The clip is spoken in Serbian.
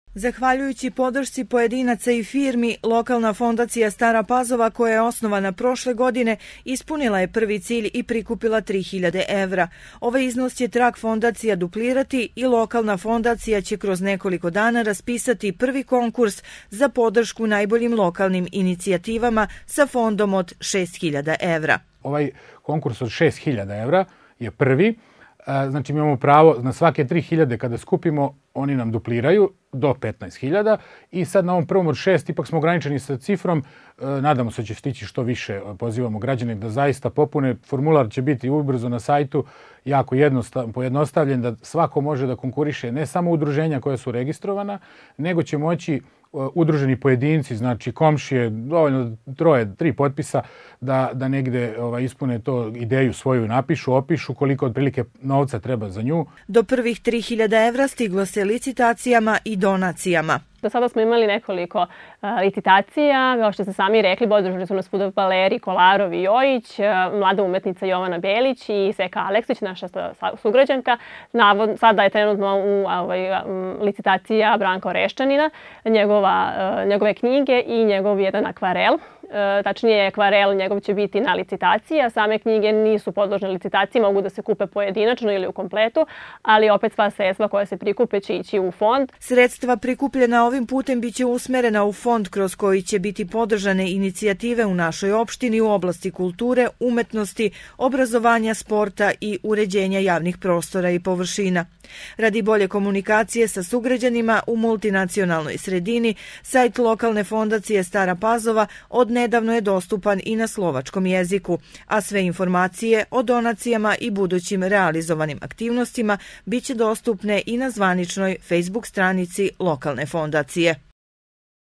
Zahvaljujući podršci pojedinaca i firmi, lokalna fondacija Stara Pazova, koja je osnovana prošle godine, ispunila je prvi cilj i prikupila 3000 evra. Ovaj iznos će Trak fondacija duplirati i lokalna fondacija će kroz nekoliko dana raspisati prvi konkurs za podršku najboljim lokalnim inicijativama sa fondom od 6000 evra. Ovaj konkurs od 6000 evra je prvi. Znači, mi imamo pravo na svake 3000 kada skupimo, oni nam dupliraju do 15.000 i sad na ovom prvom od 6 ipak smo ograničeni sa cifrom. Nadamo se da će stići što više. Pozivamo građane da zaista popune. Formular će biti ubrzo na sajtu, jako pojednostavljen, da svako može da konkuriše, ne samo udruženja koja su registrovana, nego će moći udruženi pojedinci, znači komšije, dovoljno 3 potpisa da negde ispune to ideju svoju, napišu, opišu koliko otprilike novca treba za nju. Do prvih 3000 evra stiglo se licitacijama i donacijama. Do sada smo imali nekoliko licitacija, kao što ste sami rekli, podržali su nas fudbaleri Kolarov i Jojić, mlada umetnica Jovana Belić i Seka Aleksić, naša sugrađanka. Sada je trenutno u licitacija Branka Oreščanina, njegove knjige i njegov jedan akvarel. Tačnije, akvarel njegov će biti na licitaciji, a same knjige nisu podložne licitaciji, mogu da se kupe pojedinačno ili u kompletu, ali opet sva sredstva koja se prikupe će ići u fond. Sredstva prikupljena ovim putem biće usmerena u fond kroz koji će biti podržane inicijative u našoj opštini u oblasti kulture, umetnosti, obrazovanja, sporta i uređenja javnih prostora i površina. Radi bolje komunikacije sa sugrađanima u multinacionalnoj sredini, sajt lokalne fondacije Stara Pazova odnedavno je dostupan i na slovačkom jeziku, a sve informacije o donacijama i budućim realizovanim aktivnostima biće dostupne i na zvaničnoj Facebook stranici lokalne fondacije.